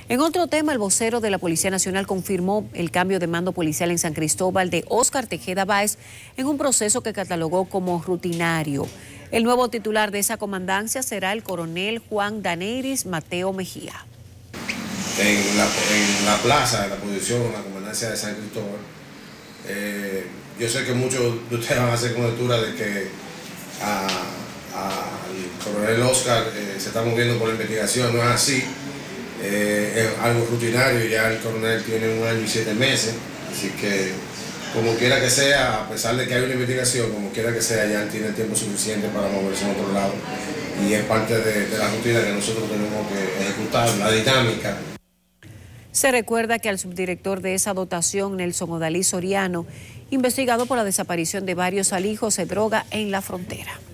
En otro tema, el vocero de la Policía Nacional confirmó el cambio de mando policial en San Cristóbal de Óscar Tejeda Báez en un proceso que catalogó como rutinario. El nuevo titular de esa comandancia será el coronel Juan Daneiris Mateo Mejía. En la plaza, en la posición, en la comandancia de San Cristóbal, yo sé que muchos de ustedes van a hacer conjetura de que al coronel Óscar se está moviendo por la investigación. No es así. Es algo rutinario, ya el coronel tiene 1 año y 7 meses, así que como quiera que sea, a pesar de que hay una investigación, como quiera que sea, ya él tiene tiempo suficiente para moverse en otro lado y es parte de la rutina que nosotros tenemos que ejecutar, la dinámica. Se recuerda que al subdirector de esa dotación, Nelson Odalí Soriano, investigado por la desaparición de varios alijos de droga en la frontera.